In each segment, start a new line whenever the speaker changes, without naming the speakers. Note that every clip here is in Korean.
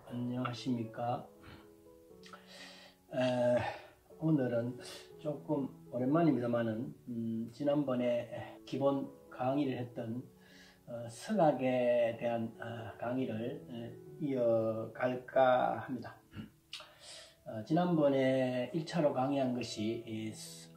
안녕하십니까. 오늘은 조금 오랜만입니다만은 지난번에 기본 강의를 했던 석학에 대한 강의를 이어갈까 합니다. 지난번에 1차로 강의한 것이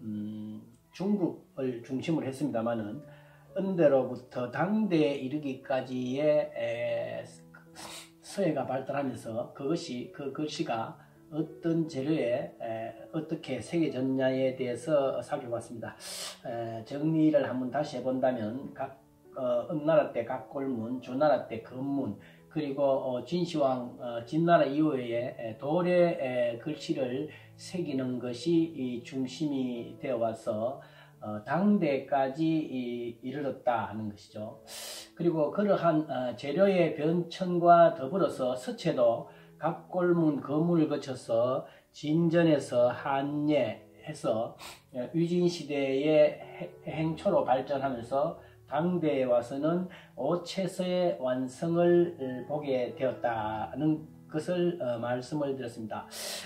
중국을 중심으로 했습니다만은 은대로부터 당대에 이르기까지의 서예가 발달하면서 그 글씨가 어떤 재료에 어떻게 새겨졌냐에 대해서 살펴봤습니다. 정리를 한번 다시 해본다면 은나라 때 각골문, 조나라 때 금문, 그리고 진시황 진나라 이후에 돌에 글씨를 새기는 것이 중심이 되어 와서 당대까지 이르렀다 하는 것이죠. 그리고 그러한 재료의 변천과 더불어서 서체도 각골문, 거문을 거쳐서 진전에서 한예해서 위진시대의 행초로 발전하면서 당대에 와서는 오체서의 완성을 보게 되었다는 것을 말씀을 드렸습니다.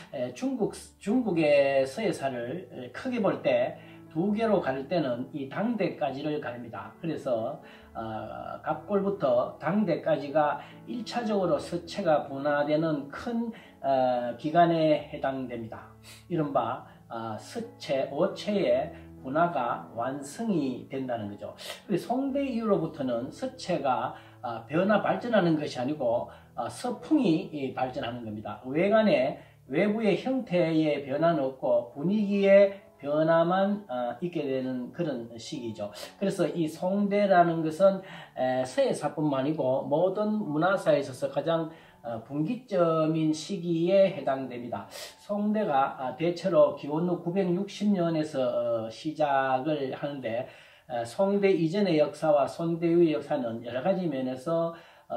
중국의 서예사를 크게 볼 때 두 개로 가릴 때는 이 당대까지를 가립니다. 그래서 갑골부터 당대까지가 1차적으로 서체가 분화되는 큰 기간에 해당됩니다. 이른바 서체, 오체의 분화가 완성이 된다는 거죠. 송대 이후로부터는 서체가 변화 발전하는 것이 아니고 서풍이 발전하는 겁니다. 외부의 형태의 변화는 없고 분위기의 변화만 있게 되는 그런 시기죠. 그래서 이 송대라는 것은 서예사뿐만 아니고 모든 문화사에 있어서 가장 분기점인 시기에 해당됩니다. 송대가 대체로 기원후 960년에서 시작을 하는데 송대 이전의 역사와 송대 이후의 역사는 여러 가지 면에서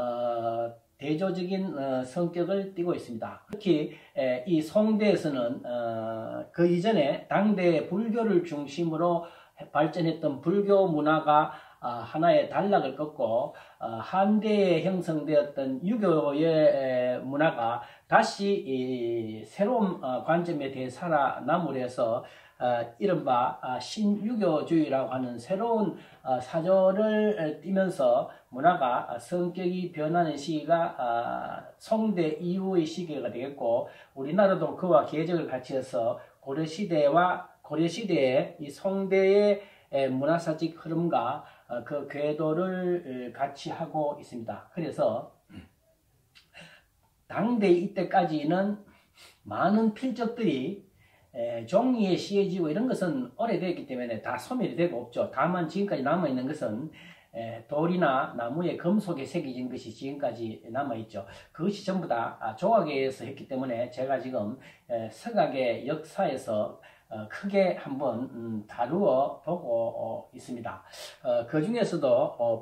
대조적인 성격을 띠고 있습니다. 특히 이 송대에서는 그 이전에 당대 불교를 중심으로 발전했던 불교 문화가 하나의 단락을 꺾고 한대에 형성되었던 유교의 문화가 다시 새로운 관점에 대해 살아남으려 해서 이른바 신유교주의라고 하는 새로운 사조를 띠면서 문화가 성격이 변하는 시기가 송대 이후의 시기가 되겠고, 우리나라도 그와 계적을 같이 해서 고려시대의 이 송대의 문화사적 흐름과 그 궤도를 같이 하고 있습니다. 그래서 당대 이때까지는 많은 필적들이 종이에 씌어지고 이런 것은 오래됐기 때문에 다 소멸이 되고 없죠. 다만 지금까지 남아있는 것은 돌이나 나무에 금속에 새겨진 것이 지금까지 남아있죠. 그것이 전부 다 조각에 의해서 했기 때문에 제가 지금 석학의 역사에서 크게 한번 다루어 보고 있습니다. 그 중에서도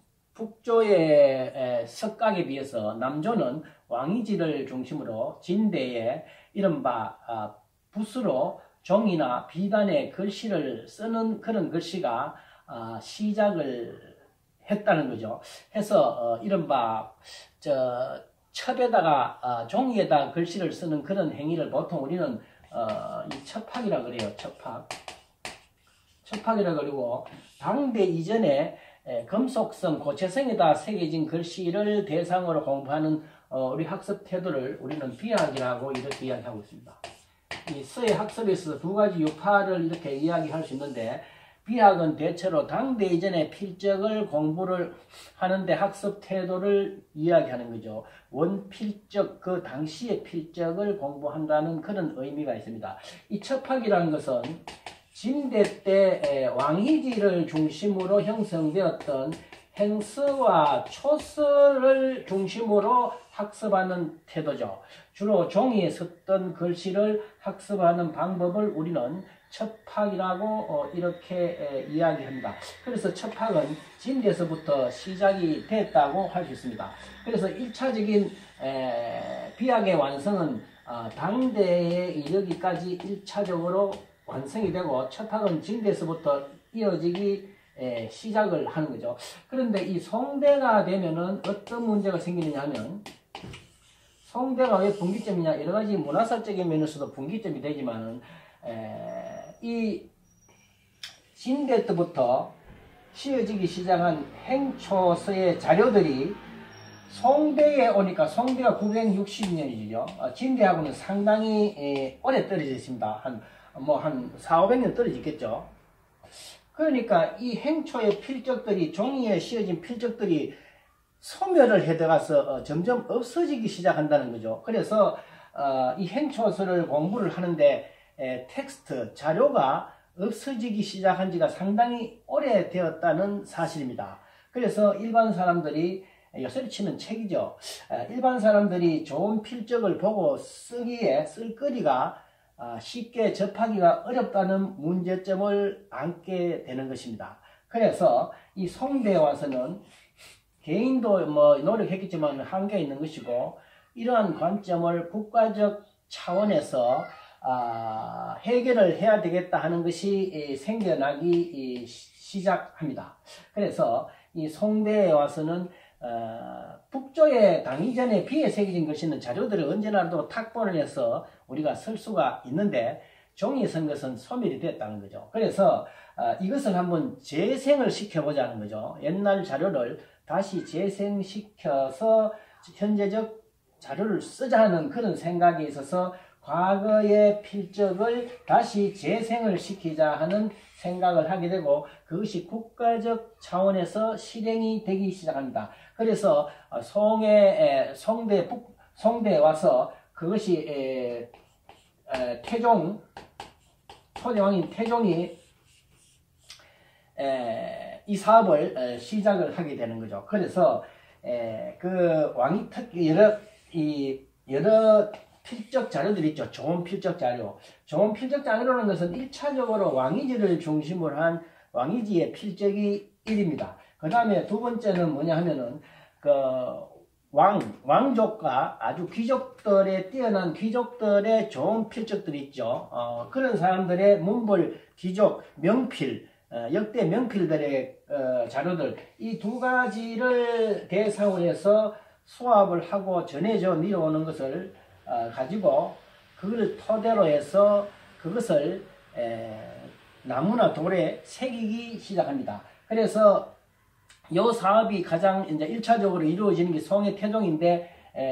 북조의 석각에 비해서 남조는 왕이지를 중심으로 진대에 이른바 붓으로 종이나 비단에 글씨를 쓰는 그런 글씨가 시작을 했다는 거죠. 해서 이른바 첩에다가 종이에다 글씨를 쓰는 그런 행위를 보통 우리는 이 첩학이라 그래요. 첩학이라 그러고, 당대 이전에 금속성, 고체성에다 새겨진 글씨를 대상으로 공부하는 우리 학습 태도를 우리는 비학이라고 이렇게 이야기하고 있습니다. 이 서예 학습에서 두 가지 유파를 이렇게 이야기할 수 있는데, 비학은 대체로 당대 이전의 필적을 공부를 하는데 학습 태도를 이야기하는 거죠. 원필적, 그 당시의 필적을 공부한다는 그런 의미가 있습니다. 이 첩학이라는 것은 진대 때 왕이지를 중심으로 형성되었던 행서와 초서를 중심으로 학습하는 태도죠. 주로 종이에 썼던 글씨를 학습하는 방법을 우리는 첩학이라고 이렇게 이야기합니다. 그래서 첩학은 진대에서부터 시작이 됐다고 할 수 있습니다. 그래서 1차적인 비학의 완성은 당대에 이르기까지 1차적으로 완성이 되고, 첩학은 진대에서부터 이어지기 시작을 하는 거죠. 그런데 이 송대가 되면은 어떤 문제가 생기느냐 하면, 송대가 왜 분기점이냐, 여러 가지 문화사적인 면에서도 분기점이 되지만은, 이 진대 때부터 씌어지기 시작한 행초서의 자료들이 송대에 오니까, 송대가 960년이죠. 진대하고는 상당히 오래 떨어져 있습니다. 한 4, 500년 떨어지겠죠. 그러니까 이 행초의 필적들이, 종이에 씌어진 필적들이 소멸을 해 들어가서 점점 없어지기 시작한다는 거죠. 그래서 이 행초서를 공부를 하는데 텍스트, 자료가 없어지기 시작한 지가 상당히 오래되었다는 사실입니다. 그래서 일반 사람들이, 요새로 치면 책이죠. 일반 사람들이 좋은 필적을 보고 쓰기에 쓸거리가 쉽게 접하기가 어렵다는 문제점을 안게 되는 것입니다. 그래서 이 송대에 와서는 개인도 노력했겠지만 한계가 있는 것이고, 이러한 관점을 국가적 차원에서 해결을 해야 되겠다 하는 것이 생겨나기 시작합니다. 그래서 이 송대에 와서는 북조의 당이전에 비에 새겨진 글씨는 자료들을 언제나도 탁본을 해서 우리가 쓸 수가 있는데, 종이에 쓴 것은 소멸이 됐다는 거죠. 그래서 이것을 한번 재생을 시켜보자는 거죠. 옛날 자료를 다시 재생시켜서 현재적 자료를 쓰자는 그런 생각이 있어서 과거의 필적을 다시 재생을 시키자 하는 생각을 하게 되고, 그것이 국가적 차원에서 실행이 되기 시작합니다. 그래서 송대에 와서 그것이 초대왕인 태종이 이 사업을 시작을 하게 되는 거죠. 그래서 그 왕이 특히 여러 필적 자료들이 있죠. 좋은 필적 자료. 좋은 필적 자료라는 것은 1차적으로 왕이지를 중심으로 한 왕이지의 필적이 1입니다. 그 다음에 두 번째는 뭐냐 하면은, 왕족과 아주 귀족들의, 뛰어난 귀족들의 좋은 필적들이 있죠. 그런 사람들의 문벌, 귀족, 명필, 역대 명필들의 자료들, 이 두 가지를 대상으로 해서 수합을 하고 전해져 내려오는 것을 가지고, 그걸 토대로 해서 그것을 나무나 돌에 새기기 시작합니다. 그래서 이 사업이 가장 이제 1차적으로 이루어지는 게 송해 태종인데,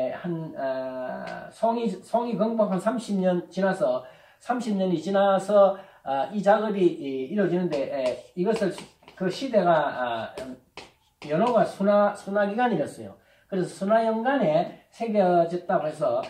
송이 건국 한 30년이 지나서 이 작업이 이루어지는데, 이것을 그 시대가 연호가 순화기간이었어요. 그래서 순화연간에 새겨졌다고 해서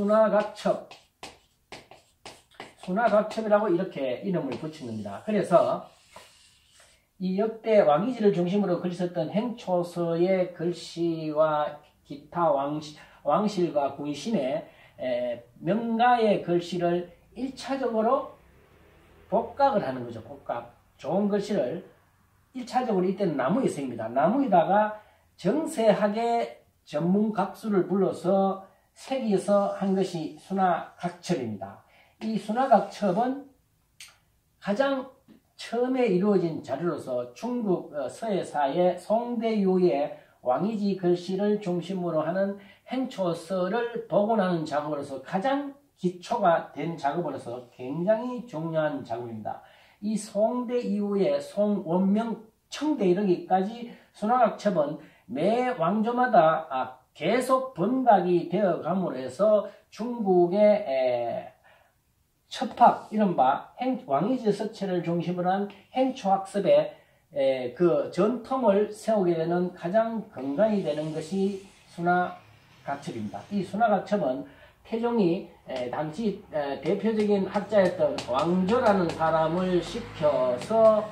순화각첩이라고 이렇게 이름을 붙인 겁니다. 그래서 이 역대 왕이지를 중심으로 글 썼던 행초서의 글씨와 기타 왕실과 군신의 명가의 글씨를 1차적으로 복각을 하는 거죠. 복각. 좋은 글씨를 1차적으로 이때는 나무에 씁니다. 나무에다가 정세하게 전문 각수를 불러서 새겨서 한 것이 순화각첩입니다. 이 순화각첩은 가장 처음에 이루어진 자료로서 중국 서예사의 송대 이후에 왕이지 글씨를 중심으로 하는 행초서를 복원하는 작업으로서 가장 기초가 된 작업으로서 굉장히 중요한 작업입니다. 이 송대 이후에 송원명 청대 이르기까지 순화각첩은 매 왕조마다 계속 번각이 되어 감으로 해서 중국의 첩학, 이른바 왕이지 서체를 중심으로 한 행초학습의 그 전통을 세우게 되는 가장 근간이 되는 것이 순화각첩입니다. 이 순화각첩은 태종이 당시 대표적인 학자였던 왕조라는 사람을 시켜서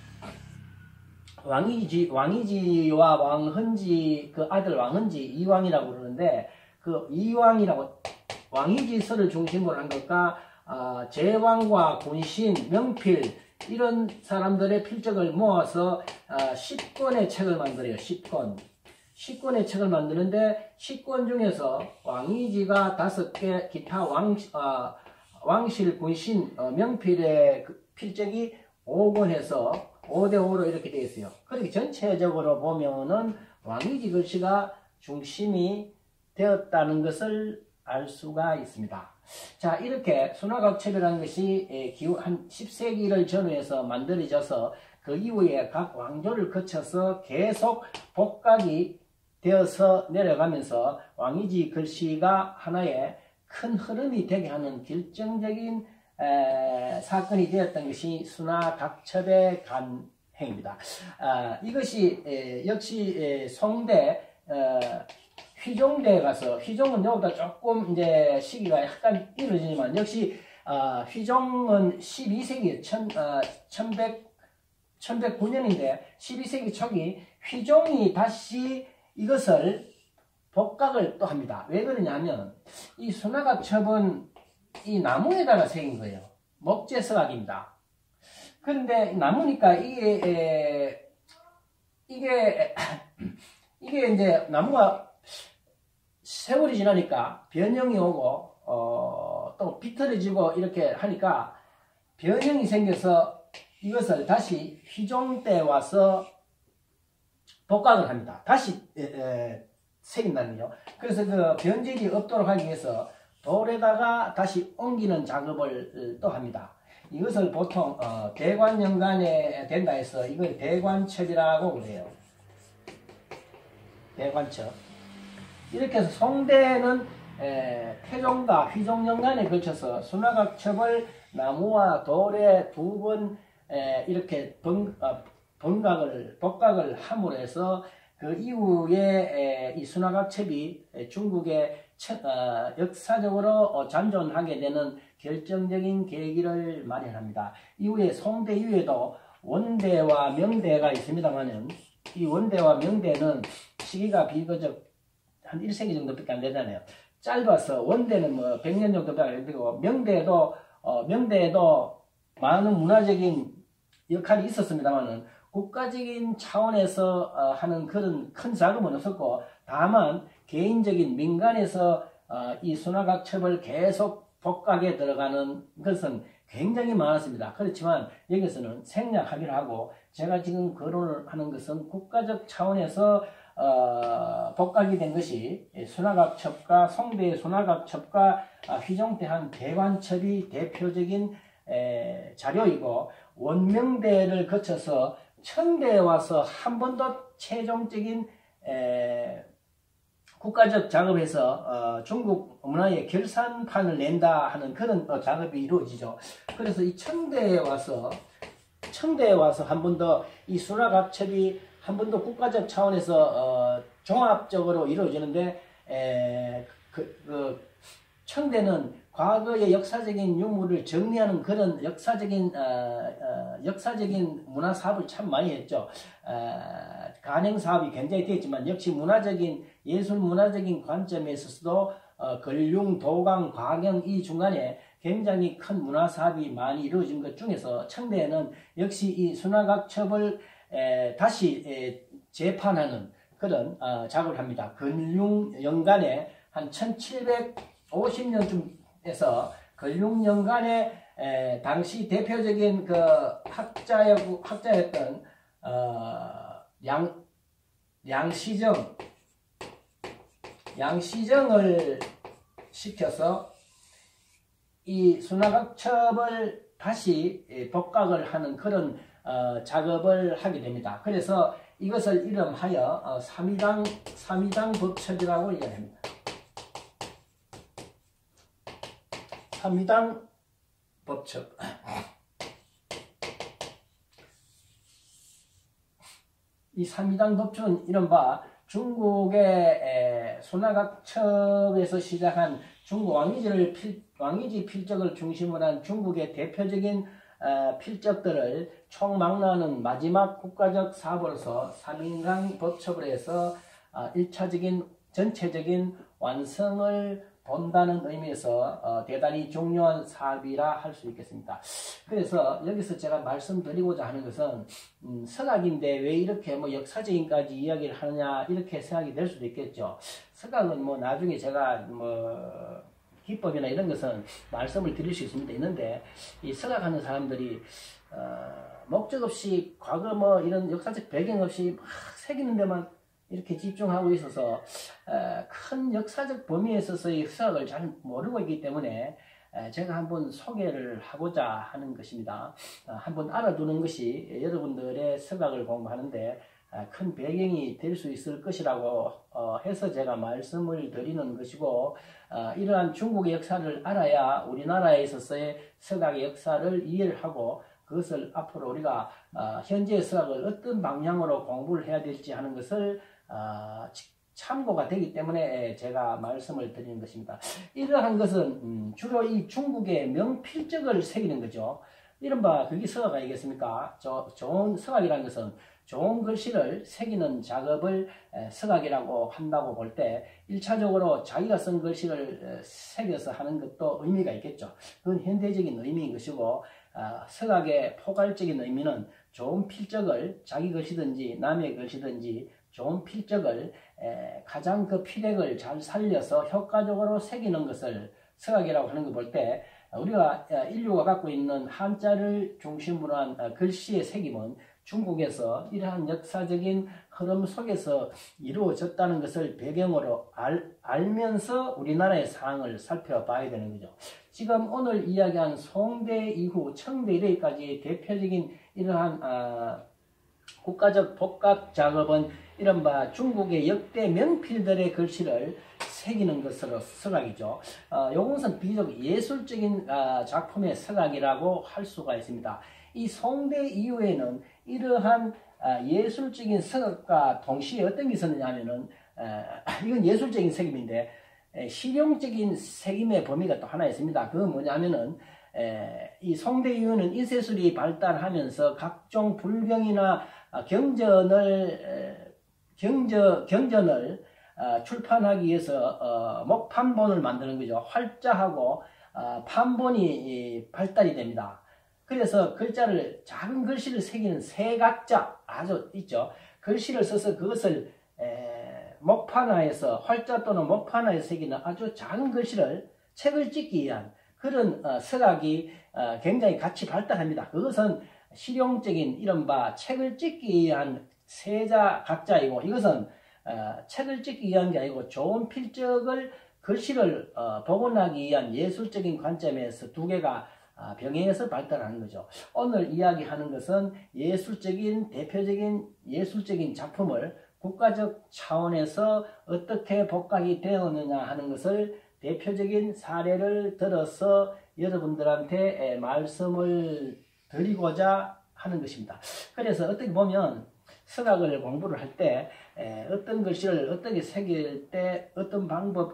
왕이지와 왕헌지, 그 아들 왕헌지 이왕이라고 그러는데, 그 이왕이라고 왕이지서를 중심으로 한 것과 제왕과 군신, 명필 이런 사람들의 필적을 모아서 10권의 책을 만들어요. 10권의 책을 만드는데 10권 중에서 왕이지가 5개, 기타 왕실, 군신, 명필의 필적이 5권 해서 5대5로 이렇게 되어 있어요. 그렇게 전체적으로 보면은 왕이지 글씨가 중심이 되었다는 것을 알 수가 있습니다. 자, 이렇게 순화각첩이라는 것이 한 10세기를 전후해서 만들어져서 그 이후에 각 왕조를 거쳐서 계속 복각이 되어서 내려가면서 왕이지 글씨가 하나의 큰 흐름이 되게 하는 결정적인 사건이 되었던 것이 순화각첩의 간행입니다. 이것이 역시 송대 휘종대에 가서, 휘종은 여기다 조금 이제 시기가 약간 이루어지지만 역시 휘종은 12세기 1109년인데 12세기 초기 휘종이 다시 이것을 복각을 또 합니다. 왜 그러냐면 이 순화각첩은 이 나무에다가 새긴 거예요. 목재서각입니다. 그런데 나무니까 이게 이제 나무가 세월이 지나니까 변형이 오고 또 비틀어지고 이렇게 하니까 변형이 생겨서 이것을 다시 휘종 때 와서 복각을 합니다. 다시 새긴다는 거죠. 그래서 그 변질이 없도록 하기 위해서 돌에다가 다시 옮기는 작업을 또 합니다. 이것을 보통 대관연간에 된다 해서 이걸 대관첩이라고 그래요. 대관첩. 이렇게 해서 송대는 태종과 휘종연간에 걸쳐서 순화각첩을 나무와 돌에 두 번 이렇게 복각을 함으로 해서 그 이후에 이 순화각첩이 중국에 역사적으로 잔존하게 되는 결정적인 계기를 마련합니다. 이후에 송대 이후에도 원대와 명대가 있습니다만은 이 원대와 명대는 시기가 비교적 한 1세기 정도밖에 안 되잖아요. 짧아서 원대는 뭐 100년 정도밖에 안 되고 명대에도 많은 문화적인 역할이 있었습니다만은 국가적인 차원에서 하는 그런 큰 자금은 없었고 다만 개인적인 민간에서 이 순화각첩을 계속 복각에 들어가는 것은 굉장히 많았습니다. 그렇지만 여기서는 생략하기로 하고 제가 지금 거론을 하는 것은 국가적 차원에서 복각이 된 것이 순화각첩과 송대의 순화각첩과 휘종대 한 대관첩이 대표적인 자료이고 원명대를 거쳐서 천대에 와서 한 번 더 최종적인 국가적 작업에서 중국 문화의 결산판을 낸다 하는 그런 작업이 이루어지죠. 그래서 이 천대에 와서 한 번 더 이 순화각첩이 한 번 더 국가적 차원에서 종합적으로 이루어지는데 천대는 과거의 역사적인 유물을 정리하는 그런 역사적인 문화 사업을 참 많이 했죠. 간행 사업이 굉장히 되었지만 역시 문화적인 예술 문화적인 관점에 있어서도 걸륭, 도강, 과경 이 중간에 굉장히 큰 문화 사업이 많이 이루어진 것 중에서 청대에는 역시 이 순화각첩을 다시 재판하는 그런 작업을 합니다. 근융 연간에 한 1750년쯤에서 근융연간에 당시 대표적인 그 학자였던 양시정을 시켜서 이 순화각첩을 다시 복각을 하는 그런 작업을 하게 됩니다. 그래서 이것을 이름하여 삼위당 법첩이라고 이야기합니다. 삼위당 법첩. 이 삼위당 법첩은 이른바 중국의 순화각첩에서 시작한 중국 왕이지 필적을 중심으로 한 중국의 대표적인 필적들을 총망라하는 마지막 국가적 사업으로서 삼위당 법첩을 해서 1차적인 전체적인 완성을 본다는 의미에서 대단히 중요한 사업이라 할 수 있겠습니다. 그래서 여기서 제가 말씀드리고자 하는 것은 서각인데 왜 이렇게 뭐 역사적인까지 이야기를 하느냐 이렇게 생각이 될 수도 있겠죠. 서각은 뭐 나중에 제가 뭐 기법이나 이런 것은 말씀을 드릴 수 있는데 이 서각하는 사람들이 목적 없이 과거 뭐 이런 역사적 배경 없이 막 새기는 데만 이렇게 집중하고 있어서 큰 역사적 범위에 있어서의 서학을 잘 모르고 있기 때문에 제가 한번 소개를 하고자 하는 것입니다. 한번 알아두는 것이 여러분들의 서학을 공부하는데 큰 배경이 될 수 있을 것이라고 해서 제가 말씀을 드리는 것이고, 이러한 중국의 역사를 알아야 우리나라에 있어서의 서학의 역사를 이해를 하고 그것을 앞으로 우리가 현재의 서학을 어떤 방향으로 공부를 해야 될지 하는 것을 참고가 되기 때문에 제가 말씀을 드리는 것입니다. 이러한 것은 주로 이 중국의 명필적을 새기는 거죠. 이른바 그게 서학 아니겠습니까? 좋은 서학이라는 것은 좋은 글씨를 새기는 작업을 서학이라고 한다고 볼 때 1차적으로 자기가 쓴 글씨를 새겨서 하는 것도 의미가 있겠죠. 그건 현대적인 의미인 것이고, 서학의 포괄적인 의미는 좋은 필적을 자기 글씨든지 남의 글씨든지 좋은 필적을 가장 그 필액을 잘 살려서 효과적으로 새기는 것을 서학이라고 하는 거 볼 때, 우리가 인류가 갖고 있는 한자를 중심으로 한 글씨의 새김은 중국에서 이러한 역사적인 흐름 속에서 이루어졌다는 것을 배경으로 알면서 우리나라의 상황을 살펴봐야 되는 거죠. 지금 오늘 이야기한 송대 이후 청대 이래까지의 대표적인 이러한 국가적 복각 작업은 이른바 중국의 역대 명필들의 글씨를 새기는 것으로 서각이죠. 이것은 비교적 예술적인 작품의 서각이라고 할 수가 있습니다. 이 송대 이후에는 이러한 예술적인 서각과 동시에 어떤 게 있었느냐 하면은, 이건 예술적인 색임인데 실용적인 색임의 범위가 또 하나 있습니다. 그건 뭐냐면은, 이 송대 이후는 인쇄술이 발달하면서 각종 불경이나 경전을 출판하기 위해서 목판본을 만드는 거죠. 활자하고 판본이 발달이 됩니다. 그래서 글자를, 작은 글씨를 새기는 세각자 아주 있죠. 글씨를 써서 그것을 목판화해서, 활자 또는 목판화해서 새기는 아주 작은 글씨를 책을 찍기 위한 그런 서각이 굉장히 같이 발달합니다. 그것은 실용적인 이른바 책을 찍기 위한 세자 각자이고, 이것은 책을 찍기 위한 게 아니고 좋은 필적을, 글씨를 복원하기 위한 예술적인 관점에서 두 개가 병행해서 발달하는 거죠. 오늘 이야기하는 것은 대표적인 예술적인 작품을 국가적 차원에서 어떻게 복각이 되었느냐 하는 것을 대표적인 사례를 들어서 여러분들한테 말씀을 드리고자 하는 것입니다. 그래서 어떻게 보면 서각을 공부를 할 때 어떤 글씨를 어떻게 새길 때 어떤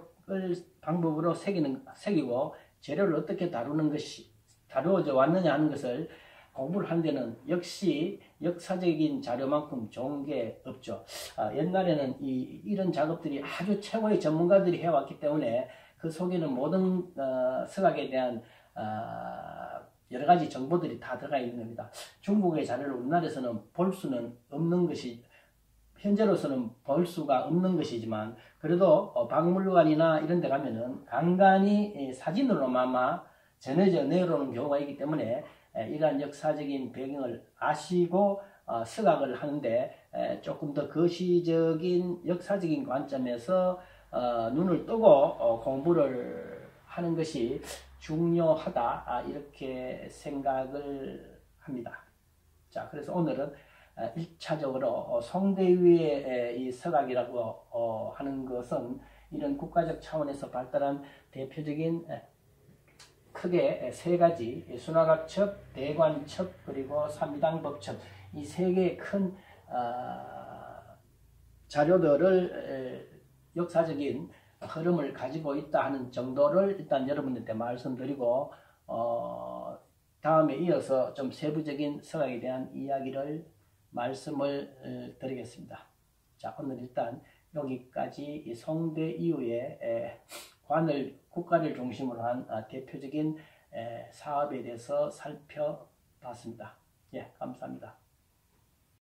방법으로 새기고 재료를 어떻게 다루어져 왔느냐 하는 것을 공부를 하는 데는 역시 역사적인 자료만큼 좋은 게 없죠. 옛날에는 이런 작업들이 아주 최고의 전문가들이 해왔기 때문에 그 속에는 모든 서각에 대한 여러 가지 정보들이 다 들어가 있는 겁니다. 중국의 자료를 우리나라에서는 볼 수는 없는 것이, 현재로서는 볼 수가 없는 것이지만, 그래도 박물관이나 이런 데 가면은 간간히 사진으로만 전해져 내려오는 경우가 있기 때문에 이러한 역사적인 배경을 아시고 서각을 하는데 조금 더 거시적인 역사적인 관점에서 눈을 뜨고 공부를 하는 것이 중요하다, 이렇게 생각을 합니다. 자, 그래서 오늘은 1차적으로 송대위의 이 서각이라고 하는 것은 이런 국가적 차원에서 발달한 대표적인 크게 세 가지, 순화각첩, 대관첩, 그리고 삼비당법첩, 이 세 개의 큰 자료들을 역사적인 흐름을 가지고 있다 하는 정도를 일단 여러분들한테 말씀드리고, 다음에 이어서 좀 세부적인 서각에 대한 이야기를 말씀을 드리겠습니다. 자, 오늘 일단 여기까지 이 송대 이후에 국가를 중심으로 한 대표적인 사업에 대해서 살펴봤습니다. 예, 감사합니다.